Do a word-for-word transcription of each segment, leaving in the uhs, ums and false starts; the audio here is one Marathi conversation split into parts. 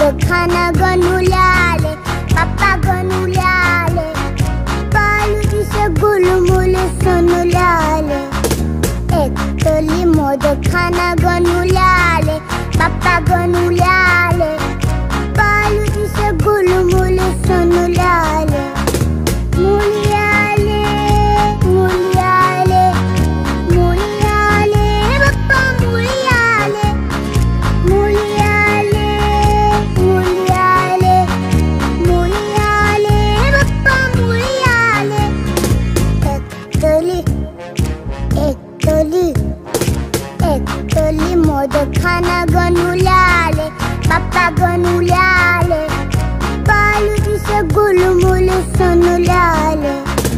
मोदक खाना गणूला आले, पप्पा गणूला आले, पालुतीचे गुलमुले सोनूला आले. एक तोली मोदक खाना गणूला आले, पप्पा गणूला आले, पालुतीचे गुलमुले सोनूला आले. मुली आले, मुली आले, मुली आले, पप्पा मुली आले, मुली आले, मुली आले, मुली आले, पप्पा मुली आले. एक तोली, एक तोली, एक तोली मोदक खाना गणूला आले, पप्पा गणूला आले, पालुतीचे गुलमुले सोनूला आले.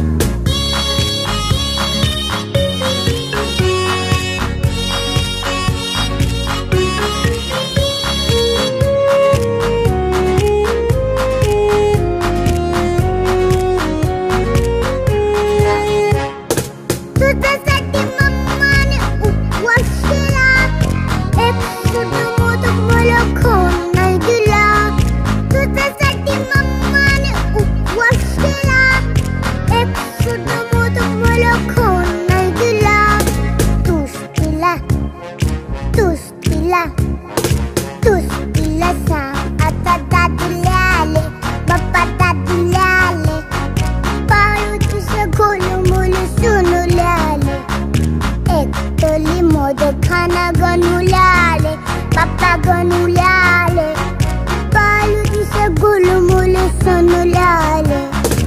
तुझ्यासाठी मम्माने उपवास केला, एक सुद्धा मोदक मला खाऊन नाही दिला. तुझ्यासाठी मम्माने उपवास केला, एक सुद्धा मोदक मला खाऊन नाही दिला. तूच तिला, तूच तिला, तूच तिला सांग आता दादूला आले, पप्पा दादूला आले, पालुतीचे गुलमुले सोनूला आले. एक तोली मोदक खाना गणूला आले, पप्पा गणूला आले, पालुतीचे गुलमुले सोनूला आले.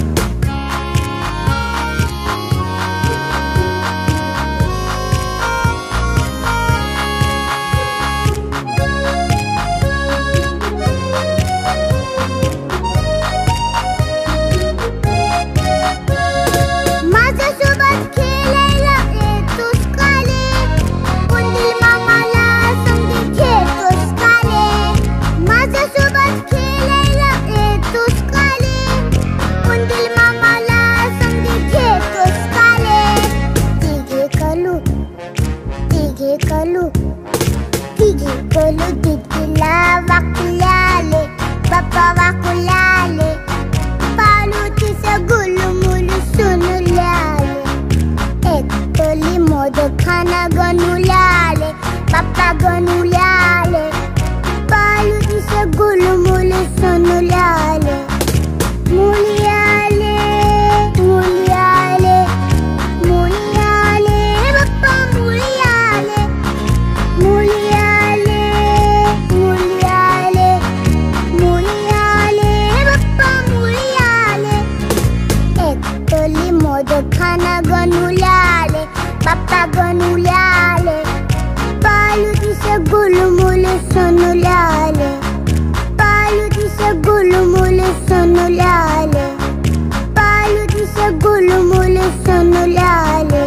माझ्यासोबत खेळायला येतोस काले, उंदीर मामाला संगीत घेतोस काले. माझ्यासोबत खेळायला येतोस काले, उंदीर मामाला संगीत घेतोस काले. तिघे कलू, तिघे कलू, तिघे कलू दिदीला वाकुला आले, पप्पा वाकुला आले, पालुतीचे गुलमुले सोनूला आले. एक तोली मोदक खाना गणूला आले, पप्पा गणूला आले, पालुतीचे गुलमुले सोनूला आले. मुली आले, मुली आले, मुली आले, पप्पा मुली आले, मुली आले, मुली आले, मुली आले, पप्पा मुली आले. एक तोली मोदक खाना गणूला आले, पप्पा गणूला आले, पालुतीचे गुलमुले सोनूला आले, पालुतीचे गुलमुले सोनूला आले, पालुतीचे गुलमुले सोनूला आले.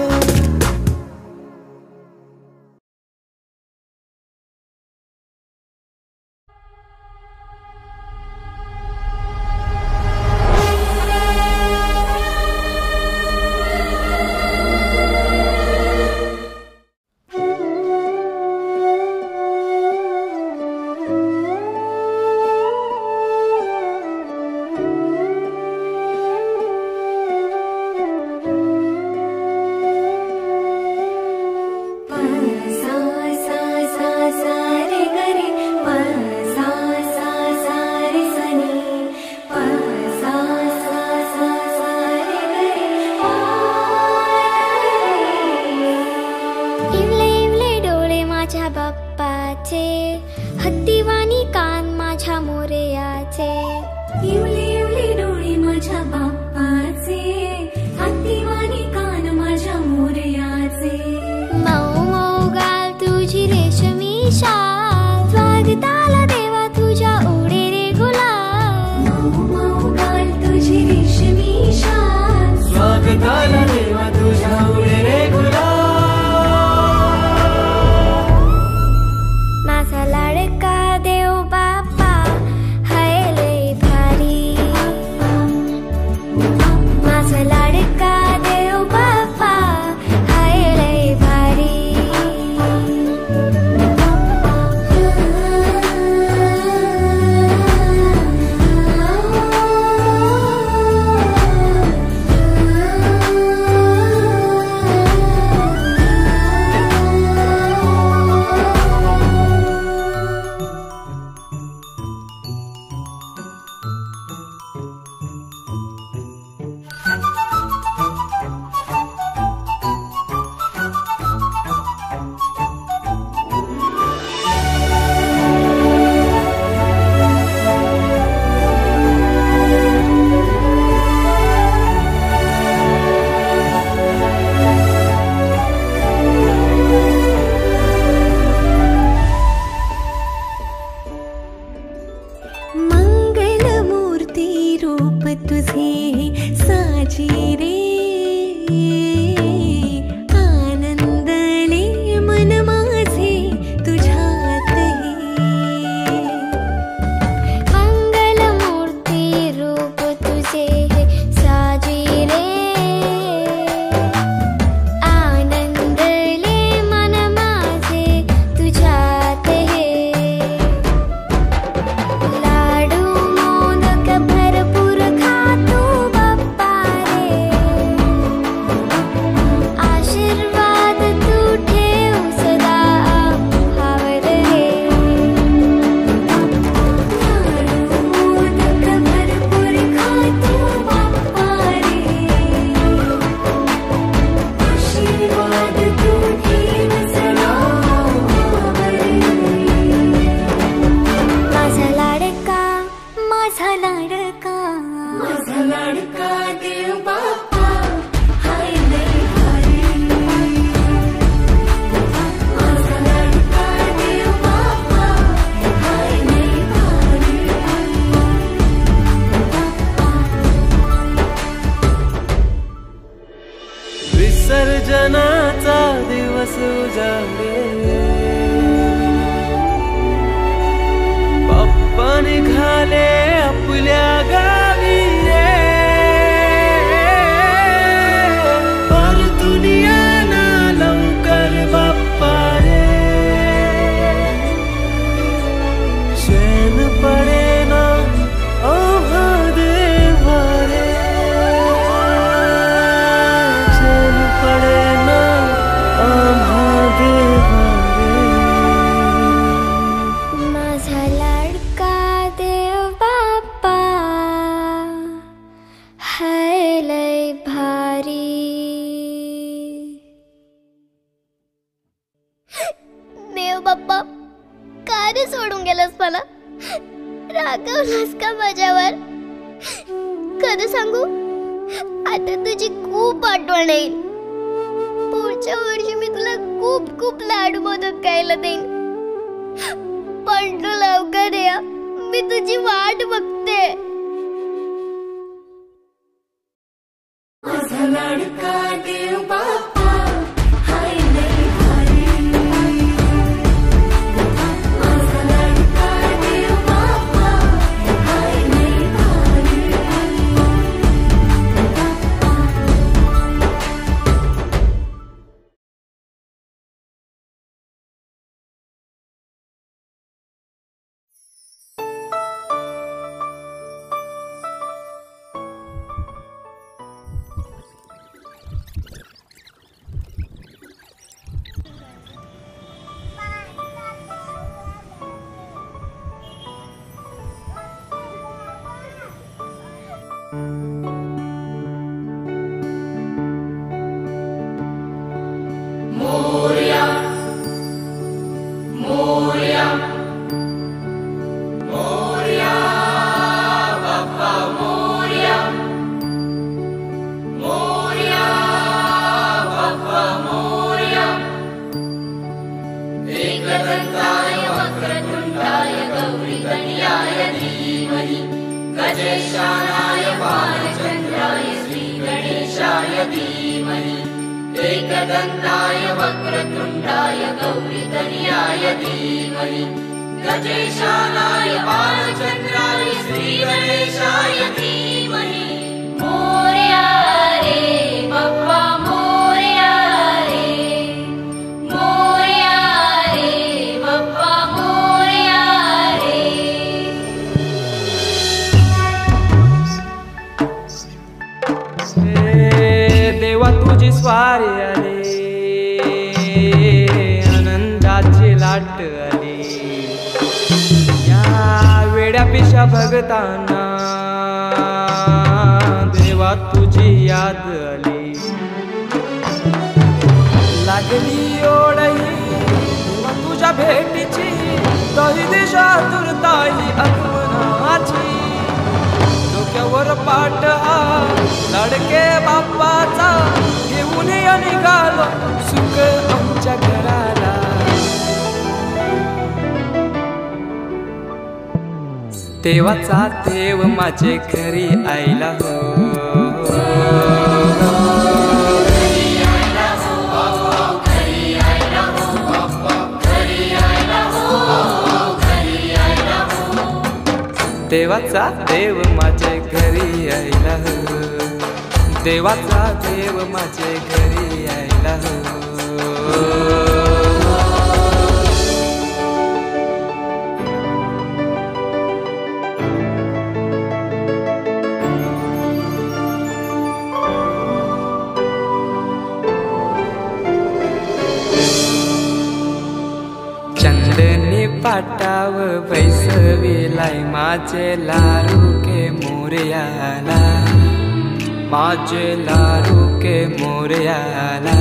हत्तीवाणी कान माझ्या मोरयाचे, इवले इवले डोळे माझ्या बाप्पाचे, हत्तीवाणी कान माझ्या मोरयाचे. मऊ मऊ गाल तुझी रेशमी शाल, स्वागताला देवा तुझ्या उडे रे गुलाल. मऊ मऊ गाल तुझी रेशमी शाल, स्वागताला देवा तुझ्या उडे रे गुलाल. माझा लाडका देव बाप्पा हाय लय भारी, माझा लाडका देव बाप्पा हाय लय भारी. रे आनंदले मन माझे तुझ्यातही मंगलमूर्ती रूप तुझे हे साजिले आनंदले मन माझे तुझ्यात हे लाडू मोदक भरपूर खातो बाप्पा रे आशीर्वाद तू ठेव सदा आम्हावर रे मोदक भरपूर खातो बाप्पा रे आशीर्वाद तू ठेव सदा आम्हावर रे माझा लाडका माझा लाडका माझा लाडका देव बाप्पा हाय लय भारी माझा लाडका देव बाप्पा हाय लय भारी विसर्जनाचा दिवस उजाडे बाप्पा निघाले आपल्या गावी रे परतून येना लवकर बाप्पा रे चैन पडेना आम्हा देवा रे चैन पडेना आम्हा देवा रे माझा लाडका देव बाप्पा हाय लय भारी देव बाप्पा का रे सोडून गेलास मला रागवलास का माझ्यावर खरं सांगू आता तुझी खूप आठवण येईल पुढच्या वर्षी मी तुला खूप खूप लाडू मोदक खायला देईन पण तू लवकर या मी तुझी वाट बघते माझा लाडका देव बाप्पा हाय लय भारी माझा लाडका देव बाप्पा हाय लय भारी गजेशानाय बालचन्द्राय श्रीगणेशाय धीमहि एकदन्ताय वक्रतुण्डाय गौरीतनयाय धीमहि गजेशानाय बालचन्द्राय श्रीगणेशाय धीमहि मोरया रे बाप्पा मोरया रे मोरया रे बाप्पा मोरया रे देवा तुझी स्वारी आली आनंदाची लाट आली या वेड्या पिशा भगतांना देवा तुझी याद आली लागली ओढही देवा तुझ्या भेटीची दही दिशा तुरताई आगमनाची डोक्यावर पाट हा लाडके बाप्पाचा घेऊन या निघालो सुख आमच्या घराला देवाचा देव माझे घरी आईला हो देवाचा देव माझे घरी यायला हो, देवाचा देव माझे घरी यायला हो. चंदनी पाटाव बैसविलाय माझे लारू के मोरयाला, माझे लारू के मोरयाला.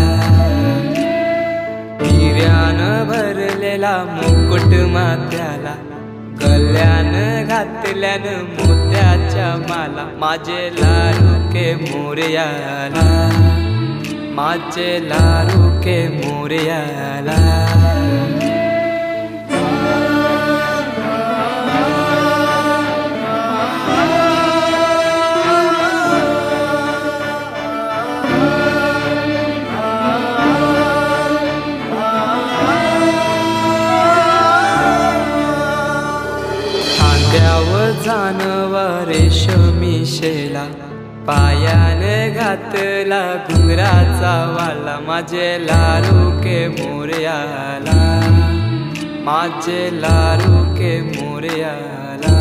हिऱ्यान भरलेला मुकुट माथ्याला, गल्यान घातल्यान मोत्याच्या माला. माझे लारू के मोरयाला, माझे लारू के मोरयाला. जानवा रेशमी शेला, पायाने घातला घुंगराचा वाला. माझे लारू के मोरयाला, माझे लारू के मोरयाला.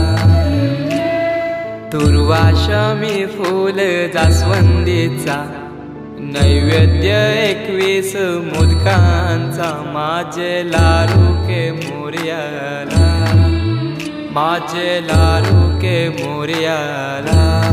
दुर्वाशमी फूल जास्वंदीचा, नैवेद्य एकवीस मोदकांचा. माझे लारू के मोरयाला, माझे लारू के मोरयाला.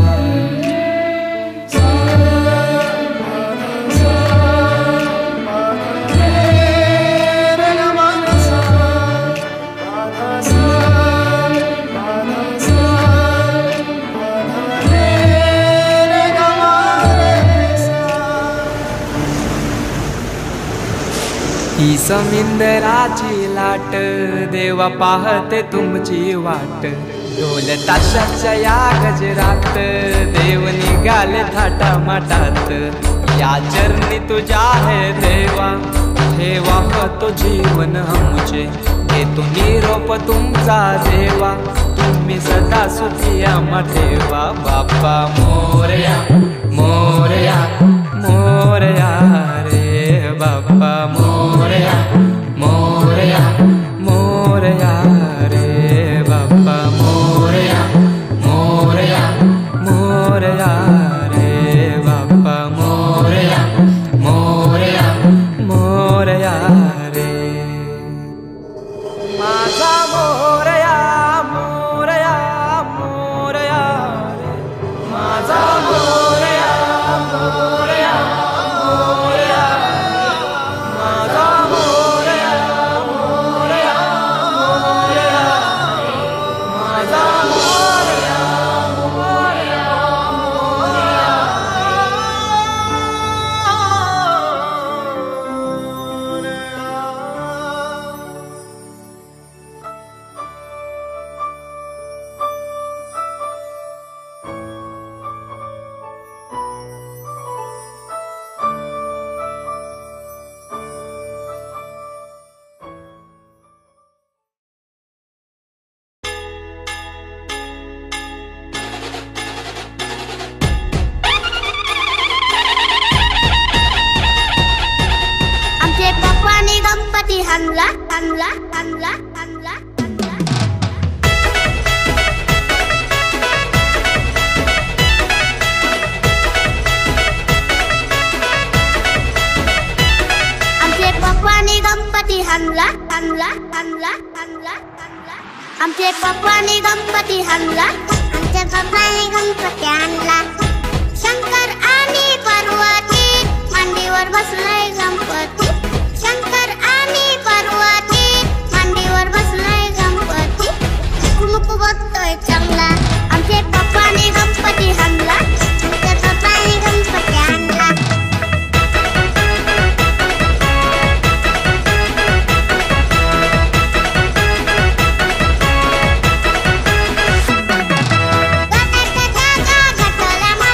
ही समिंदराची लाट, देवा पाहते तुमची वाट. ढोल ताशाच्या या गजरात, देव निघाले थाटा माटात. या चरणी तुझ्या है देवा, ठेवा तो जीवन आमचे. घेतो निरोप तुमचा देवा, तुम्ही सदा सुखी आम्हा ठेवा. बाप्पा मोरया मोरया मोरया रे, बाप्पा मोरया मोरया मोरया रे, बाप्पा मोरया मोरया मोरया रे, बाप्पा मोरया मोरया मोरया रे. माझा मोरया मोरया मोरया रे, माझा मोरया मोरया मोरया. माझा मोरया मोरया मोरया, माझा मोरया मोरया मोरया. आमचे पप्पानी गणपती हाणला हाणला हाणला हाणला हाणला. आमचे पप्पानी गणपती हाणला हाणला हाणला हाणला हाणला. आमचे पप्पानी गणपती हाणला, आमच्या पप्पानी गणपती आणला. शंकर आणि पार्वती मांडीवर बसलाय गणपती. शंकर आणि पार्वती मांडीवर बसलाय गणपती. कुमुक बघतोय चांगला, आमचे पप्पानी गणपती हाणला, आमच्या पप्पानी गणपती आणला. गटाच्या जागा घातल्या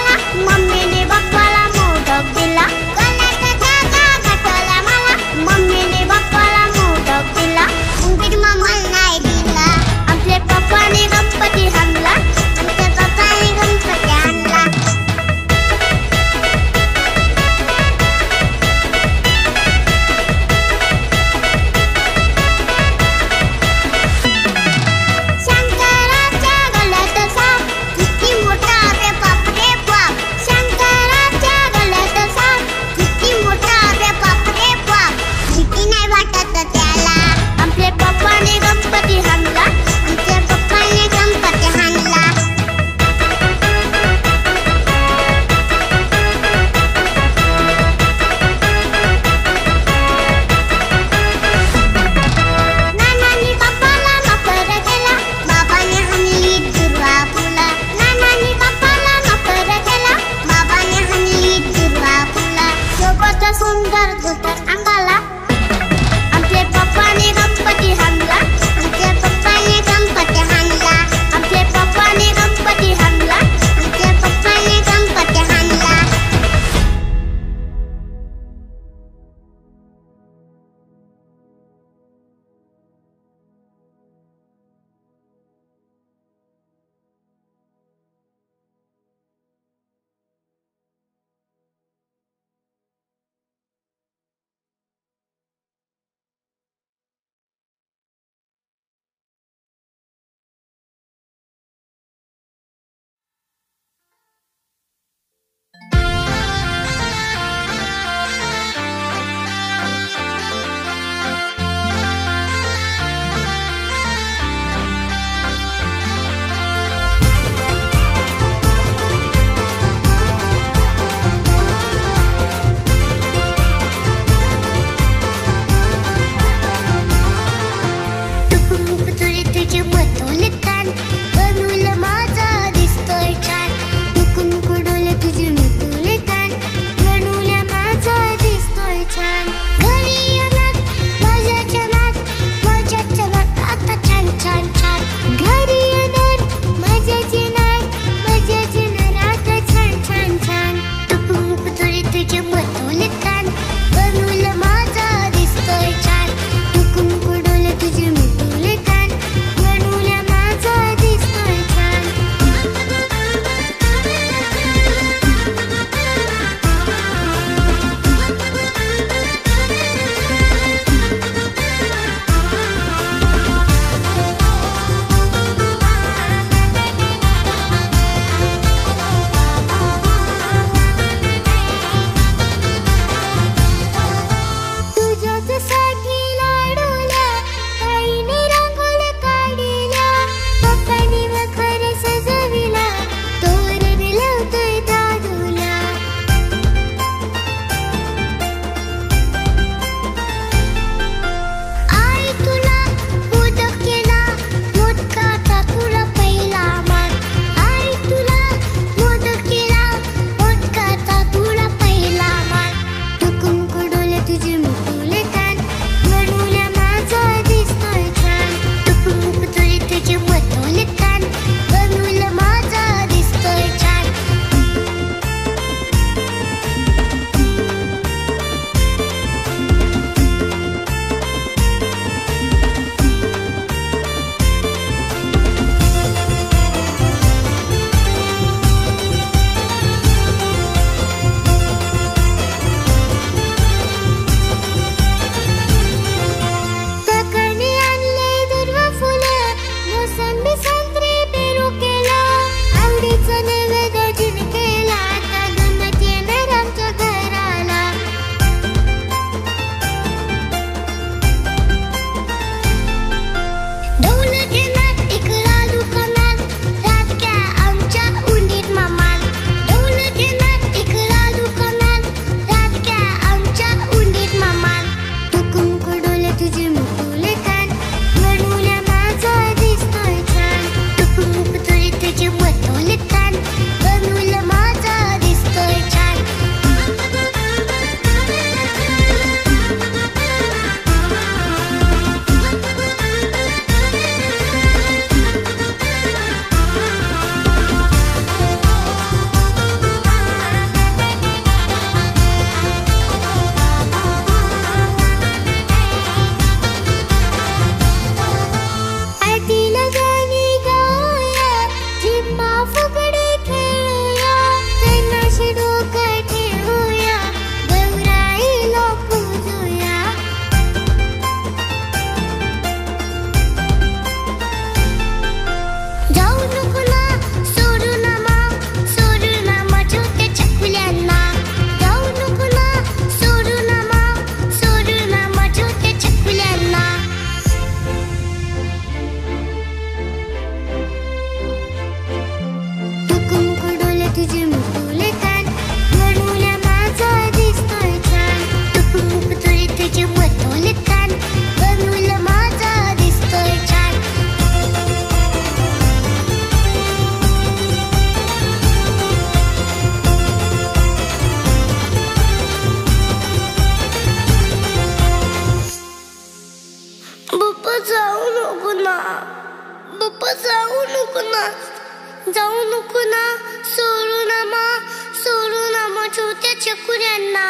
जाऊ नको ना सोडू ना मा सोडू ना मा छोट्या चकुऱ्यांना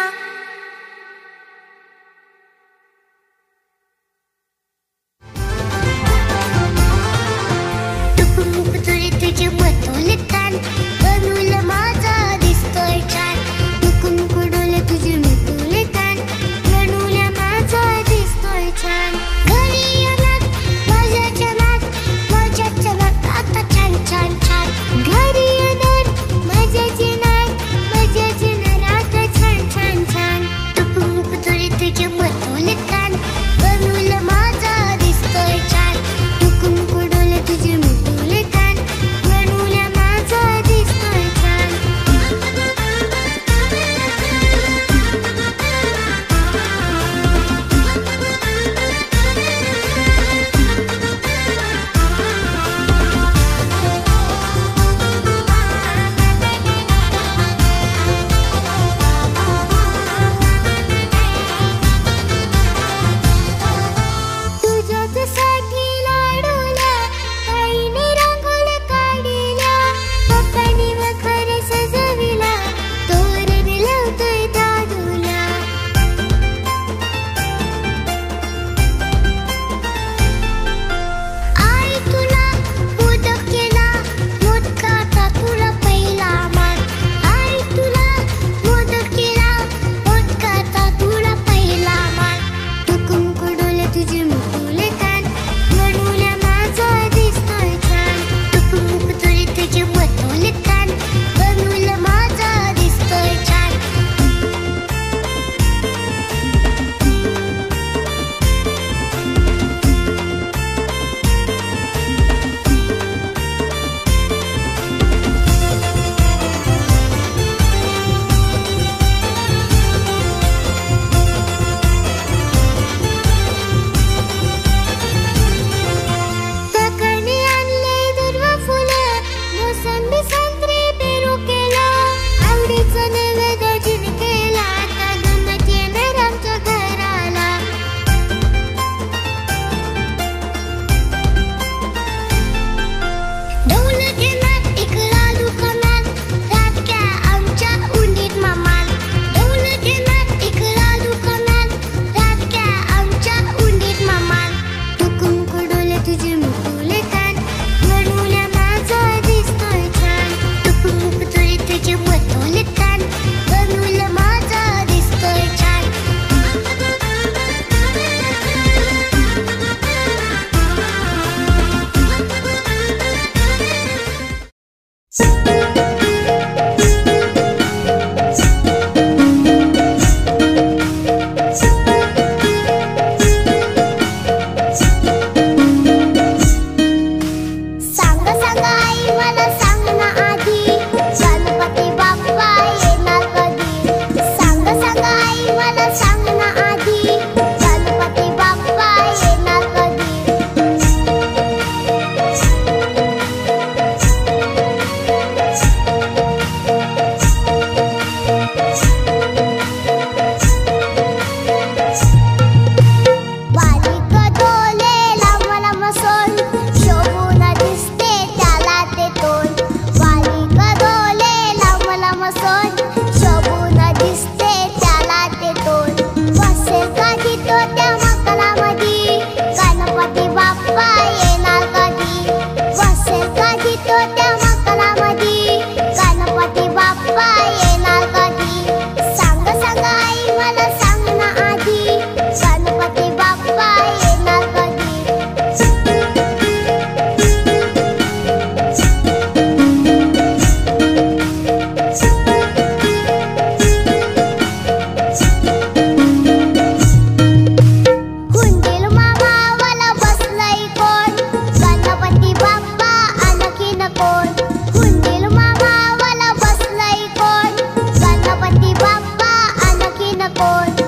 टुकुमुक तुझे तुझे मतोले कान बनूल माझा दिसतोय छान टुकुमुक डोले तुझे मतोले कान बनूल माझा दिसतोय छान घरी येणार माझ्याच्या नात माझ्याच्या नात आता छान छान छान घरी येणार माझ्याची नात माझ्याची नात आता छान छान छान टुकुमुक तुझे तुझे मतोले कान बनूल माझा दिसतोय छान टुकुमुक डोले तुझे मतोले कान बनूल माझा दिसतोय छान तुझ्यासाठी लाडूला ताईने रांगोळ्या काढल्या पप्पानी वखर सजविला तोरण लावतोय दादूला आई तुला मोदक केला मोदकाचा तुला पहिला मान आई तुला मोदक केला मोदकाचा तुला पहिला मान टुकुमुक डोले तुझे मुकुले कान बनूल्या माझा दिसतोय छान टुकुमुक तुझे तुझे मतोले कान बनूल माझा दिसतोय छान काकाने आणले दुर्वा फुलं मोसंबी संत्री पेरू केला आवडीचं नैवेद्य जिने केला आता गंमत येणार आमच्या घराला ढोल घेणार इकडा दुकानात रातक्या आमच्या उंडीत मामाल ढोल घेणार इकडा दुकानात रातक्या आमच्या उंडीत मामाल टुकुमुक डोले तुझे मुकुले कान बनूल्या माझा दिसतोय छान टुकुमुक तुझे तुझे मतोले कान बनूल माझा दिसतोय छान सांग सांग आई मला सांग ना आधी गणपती बाप्पा येणार कधी सांग सांग आई मला सांग ना आधी गणपती बाप्पा येणार कधी बारीक डोलेला मला मसोन शोभून दिसते त्याला ते तोंड बारीक डोलेला मला मसोन शोभून दिसते त्याला ते तोंड बसेल कधी तो त्या मकरामधी गणपती बाप्पा येणार कधी बसेल कधी तो त्या मकरामधी गणपती बाप्पा येणार कधी सांग सांग आई मला सांग ना आधी गणपती बाप्पा येणार कधी हुंदील मामावाला बसलाय कोण गणपती बाप्पा आणखीन कोण हुंदील मामावाला बसलाय कोण गणपती बाप्पा आणखीन कोण